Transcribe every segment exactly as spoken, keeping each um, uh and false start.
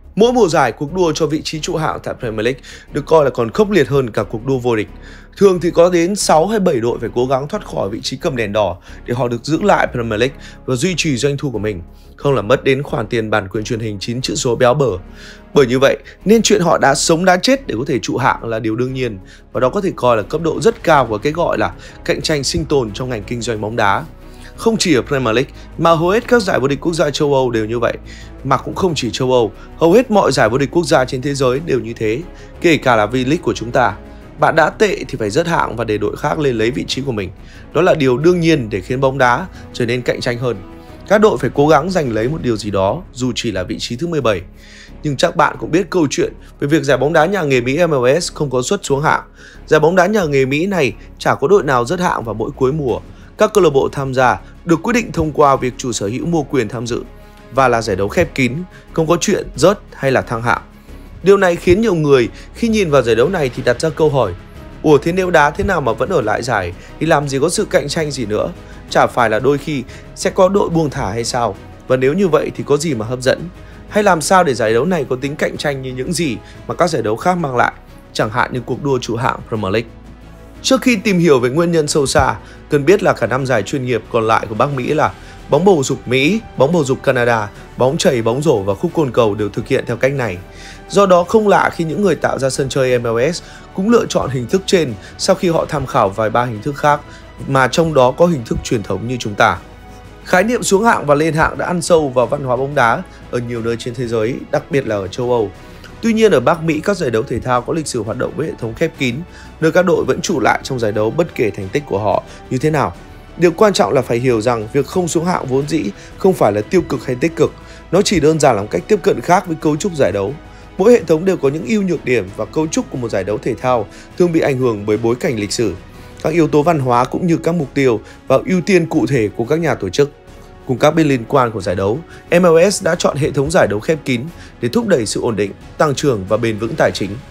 Mỗi mùa giải, cuộc đua cho vị trí trụ hạng tại Premier League được coi là còn khốc liệt hơn cả cuộc đua vô địch. Thường thì có đến sáu hay bảy đội phải cố gắng thoát khỏi vị trí cầm đèn đỏ để họ được giữ lại Premier League và duy trì doanh thu của mình, không là mất đến khoản tiền bản quyền truyền hình chín chữ số béo bở. Bởi như vậy, nên chuyện họ đã sống đã chết để có thể trụ hạng là điều đương nhiên, và đó có thể coi là cấp độ rất cao của cái gọi là cạnh tranh sinh tồn trong ngành kinh doanh bóng đá. Không chỉ ở Premier League mà hầu hết các giải vô địch quốc gia châu Âu đều như vậy. Mà cũng không chỉ châu Âu, hầu hết mọi giải vô địch quốc gia trên thế giới đều như thế, kể cả là V-League của chúng ta. Bạn đã tệ thì phải rớt hạng và để đội khác lên lấy vị trí của mình. Đó là điều đương nhiên để khiến bóng đá trở nên cạnh tranh hơn. Các đội phải cố gắng giành lấy một điều gì đó, dù chỉ là vị trí thứ mười bảy. Nhưng chắc bạn cũng biết câu chuyện về việc giải bóng đá nhà nghề Mỹ M L S không có suất xuống hạng. Giải bóng đá nhà nghề Mỹ này chả có đội nào rớt hạng vào mỗi cuối mùa. Các câu lạc bộ tham gia được quyết định thông qua việc chủ sở hữu mua quyền tham dự và là giải đấu khép kín, không có chuyện rớt hay là thăng hạng. Điều này khiến nhiều người khi nhìn vào giải đấu này thì đặt ra câu hỏi: ủa, thế nếu đá thế nào mà vẫn ở lại giải thì làm gì có sự cạnh tranh gì nữa? Chả phải là đôi khi sẽ có đội buông thả hay sao? Và nếu như vậy thì có gì mà hấp dẫn? Hay làm sao để giải đấu này có tính cạnh tranh như những gì mà các giải đấu khác mang lại, chẳng hạn như cuộc đua trụ hạng Premier League? Trước khi tìm hiểu về nguyên nhân sâu xa, cần biết là cả năm giải chuyên nghiệp còn lại của Bắc Mỹ là bóng bầu dục Mỹ, bóng bầu dục Canada, bóng chày, bóng rổ và khúc côn cầu đều thực hiện theo cách này. Do đó không lạ khi những người tạo ra sân chơi M L S cũng lựa chọn hình thức trên sau khi họ tham khảo vài ba hình thức khác, mà trong đó có hình thức truyền thống như chúng ta. Khái niệm xuống hạng và lên hạng đã ăn sâu vào văn hóa bóng đá ở nhiều nơi trên thế giới, đặc biệt là ở châu Âu. Tuy nhiên ở Bắc Mỹ, các giải đấu thể thao có lịch sử hoạt động với hệ thống khép kín, nơi các đội vẫn trụ lại trong giải đấu bất kể thành tích của họ như thế nào. Điều quan trọng là phải hiểu rằng việc không xuống hạng vốn dĩ không phải là tiêu cực hay tích cực, nó chỉ đơn giản là một cách tiếp cận khác với cấu trúc giải đấu. Mỗi hệ thống đều có những ưu nhược điểm và cấu trúc của một giải đấu thể thao thường bị ảnh hưởng bởi bối cảnh lịch sử, các yếu tố văn hóa cũng như các mục tiêu và ưu tiên cụ thể của các nhà tổ chức. Cùng các bên liên quan của giải đấu, M L S đã chọn hệ thống giải đấu khép kín để thúc đẩy sự ổn định, tăng trưởng và bền vững tài chính.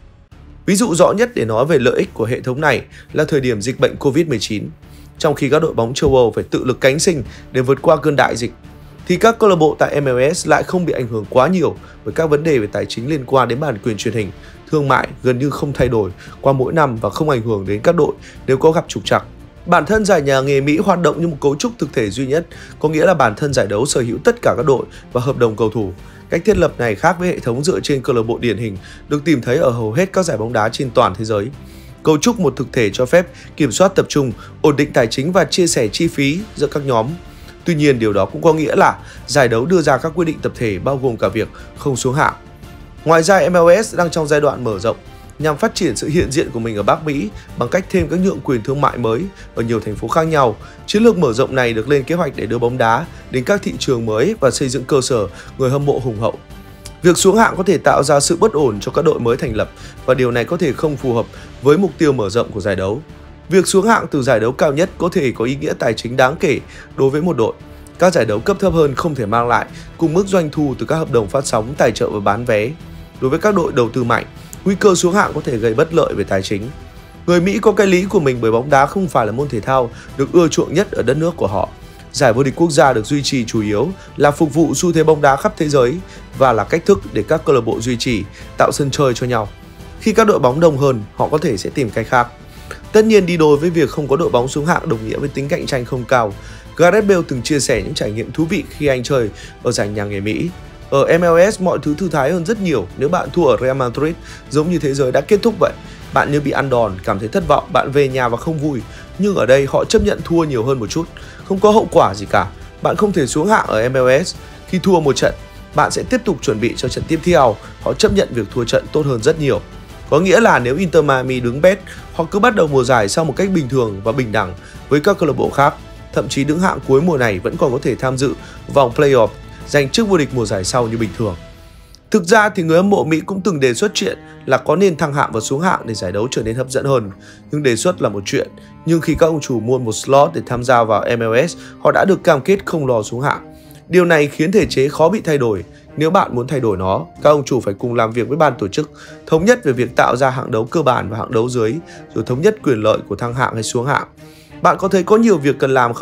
Ví dụ rõ nhất để nói về lợi ích của hệ thống này là thời điểm dịch bệnh Covid mười chín. Trong khi các đội bóng châu Âu phải tự lực cánh sinh để vượt qua cơn đại dịch, thì các câu lạc bộ tại M L S lại không bị ảnh hưởng quá nhiều bởi các vấn đề về tài chính liên quan đến bản quyền truyền hình, thương mại gần như không thay đổi qua mỗi năm và không ảnh hưởng đến các đội nếu có gặp trục trặc. Bản thân giải nhà nghề Mỹ hoạt động như một cấu trúc thực thể duy nhất, có nghĩa là bản thân giải đấu sở hữu tất cả các đội và hợp đồng cầu thủ. Cách thiết lập này khác với hệ thống dựa trên câu lạc bộ điển hình được tìm thấy ở hầu hết các giải bóng đá trên toàn thế giới. Cấu trúc một thực thể cho phép kiểm soát tập trung, ổn định tài chính và chia sẻ chi phí giữa các nhóm. Tuy nhiên, điều đó cũng có nghĩa là giải đấu đưa ra các quyết định tập thể bao gồm cả việc không xuống hạng. Ngoài ra, M L S đang trong giai đoạn mở rộng nhằm phát triển sự hiện diện của mình ở Bắc Mỹ bằng cách thêm các nhượng quyền thương mại mới ở nhiều thành phố khác nhau. Chiến lược mở rộng này được lên kế hoạch để đưa bóng đá đến các thị trường mới và xây dựng cơ sở người hâm mộ hùng hậu. Việc xuống hạng có thể tạo ra sự bất ổn cho các đội mới thành lập và điều này có thể không phù hợp với mục tiêu mở rộng của giải đấu. Việc xuống hạng từ giải đấu cao nhất có thể có ý nghĩa tài chính đáng kể đối với một đội. Các giải đấu cấp thấp hơn không thể mang lại cùng mức doanh thu từ các hợp đồng phát sóng, tài trợ và bán vé. Đối với các đội đầu tư mạnh, nguy cơ xuống hạng có thể gây bất lợi về tài chính. Người Mỹ có cái lý của mình bởi bóng đá không phải là môn thể thao được ưa chuộng nhất ở đất nước của họ. Giải vô địch quốc gia được duy trì chủ yếu là phục vụ xu thế bóng đá khắp thế giới và là cách thức để các câu lạc bộ duy trì, tạo sân chơi cho nhau. Khi các đội bóng đông hơn, họ có thể sẽ tìm cách khác. Tất nhiên, đi đôi với việc không có đội bóng xuống hạng đồng nghĩa với tính cạnh tranh không cao. Gareth Bale từng chia sẻ những trải nghiệm thú vị khi anh chơi ở giải nhà nghề Mỹ. Ở M L S mọi thứ thư thái hơn rất nhiều. Nếu bạn thua ở Real Madrid giống như thế giới đã kết thúc vậy, bạn như bị ăn đòn, cảm thấy thất vọng, bạn về nhà và không vui. Nhưng ở đây họ chấp nhận thua nhiều hơn một chút, không có hậu quả gì cả. Bạn không thể xuống hạng ở M L S. Khi thua một trận, bạn sẽ tiếp tục chuẩn bị cho trận tiếp theo. Họ chấp nhận việc thua trận tốt hơn rất nhiều. Có nghĩa là nếu Inter Miami đứng bet, họ cứ bắt đầu mùa giải sau một cách bình thường và bình đẳng với các câu lạc bộ khác. Thậm chí đứng hạng cuối mùa này vẫn còn có thể tham dự vòng playoff, giành chức vô địch mùa giải sau như bình thường. Thực ra thì người hâm mộ Mỹ cũng từng đề xuất chuyện là có nên thăng hạng và xuống hạng để giải đấu trở nên hấp dẫn hơn. Nhưng đề xuất là một chuyện, nhưng khi các ông chủ mua một slot để tham gia vào M L S, họ đã được cam kết không lo xuống hạng. Điều này khiến thể chế khó bị thay đổi. Nếu bạn muốn thay đổi nó, các ông chủ phải cùng làm việc với ban tổ chức, thống nhất về việc tạo ra hạng đấu cơ bản và hạng đấu dưới, rồi thống nhất quyền lợi của thăng hạng hay xuống hạng. Bạn có thấy có nhiều việc cần làm không?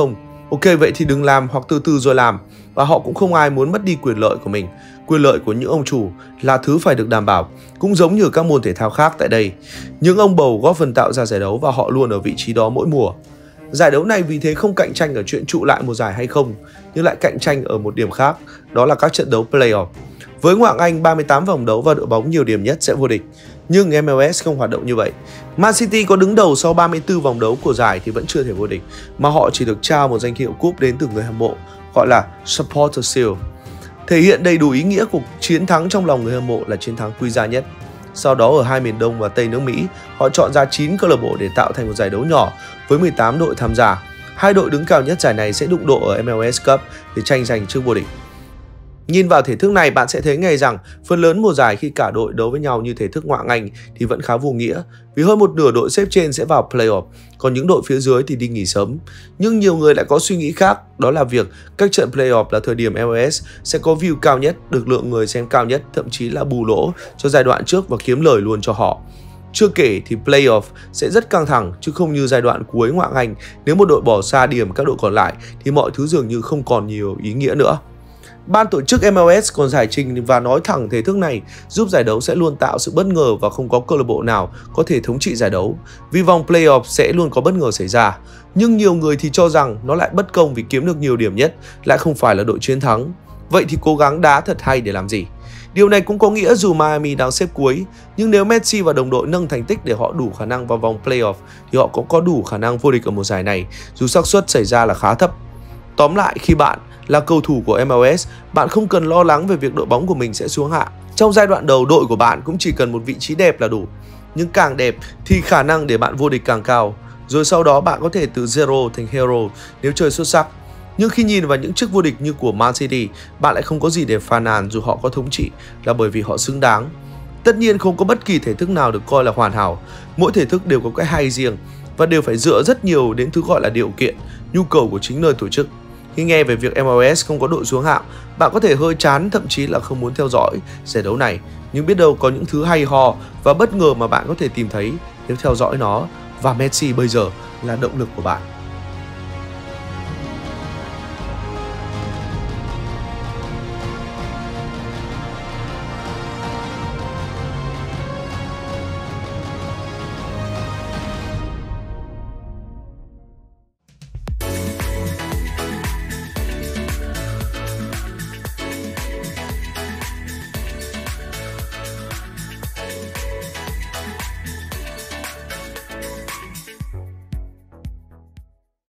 Ok, vậy thì đừng làm hoặc từ từ rồi làm, và họ cũng không ai muốn mất đi quyền lợi của mình. Quyền lợi của những ông chủ là thứ phải được đảm bảo, cũng giống như các môn thể thao khác tại đây. Những ông bầu góp phần tạo ra giải đấu và họ luôn ở vị trí đó mỗi mùa. Giải đấu này vì thế không cạnh tranh ở chuyện trụ lại một giải hay không, nhưng lại cạnh tranh ở một điểm khác, đó là các trận đấu playoff. Với ngoại hạng Anh, ba mươi tám vòng đấu và đội bóng nhiều điểm nhất sẽ vô địch. Nhưng em lờ ét không hoạt động như vậy. Man City có đứng đầu sau ba mươi tư vòng đấu của giải thì vẫn chưa thể vô địch, mà họ chỉ được trao một danh hiệu cúp đến từ người hâm mộ, gọi là Supporter Shield. Thể hiện đầy đủ ý nghĩa của chiến thắng trong lòng người hâm mộ là chiến thắng quý giá nhất. Sau đó ở hai miền Đông và Tây nước Mỹ, họ chọn ra chín câu lạc bộ để tạo thành một giải đấu nhỏ với mười tám đội tham gia. Hai đội đứng cao nhất giải này sẽ đụng độ ở em lờ ét Cup để tranh giành chức vô địch. Nhìn vào thể thức này, bạn sẽ thấy ngay rằng phần lớn mùa giải khi cả đội đấu với nhau như thể thức ngoại hạng Anh thì vẫn khá vô nghĩa, vì hơn một nửa đội xếp trên sẽ vào playoff, còn những đội phía dưới thì đi nghỉ sớm. Nhưng nhiều người lại có suy nghĩ khác, đó là việc các trận playoff là thời điểm em lờ ét sẽ có view cao nhất, được lượng người xem cao nhất, thậm chí là bù lỗ cho giai đoạn trước và kiếm lời luôn cho họ. Chưa kể thì playoff sẽ rất căng thẳng, chứ không như giai đoạn cuối ngoại hạng Anh, nếu một đội bỏ xa điểm các đội còn lại thì mọi thứ dường như không còn nhiều ý nghĩa nữa. Ban tổ chức em lờ ét còn giải trình và nói thẳng thể thức này giúp giải đấu sẽ luôn tạo sự bất ngờ và không có câu lạc bộ nào có thể thống trị giải đấu, vì vòng playoff sẽ luôn có bất ngờ xảy ra. Nhưng nhiều người thì cho rằng nó lại bất công vì kiếm được nhiều điểm nhất lại không phải là đội chiến thắng. Vậy thì cố gắng đá thật hay để làm gì? Điều này cũng có nghĩa dù Miami đang xếp cuối, nhưng nếu Messi và đồng đội nâng thành tích để họ đủ khả năng vào vòng playoff thì họ cũng có đủ khả năng vô địch ở một giải này, dù xác suất xảy ra là khá thấp. Tóm lại, khi bạn là cầu thủ của em lờ ét, bạn không cần lo lắng về việc đội bóng của mình sẽ xuống hạng. Trong giai đoạn đầu, đội của bạn cũng chỉ cần một vị trí đẹp là đủ. Nhưng càng đẹp thì khả năng để bạn vô địch càng cao. Rồi sau đó bạn có thể từ zero thành hero nếu chơi xuất sắc. Nhưng khi nhìn vào những chức vô địch như của Man City, bạn lại không có gì để phàn nàn dù họ có thống trị, là bởi vì họ xứng đáng. Tất nhiên không có bất kỳ thể thức nào được coi là hoàn hảo. Mỗi thể thức đều có cái hay riêng và đều phải dựa rất nhiều đến thứ gọi là điều kiện, nhu cầu của chính nơi tổ chức. Khi nghe về việc em lờ ét không có đội xuống hạng, bạn có thể hơi chán, thậm chí là không muốn theo dõi giải đấu này. Nhưng biết đâu có những thứ hay ho và bất ngờ mà bạn có thể tìm thấy nếu theo dõi nó, và Messi bây giờ là động lực của bạn.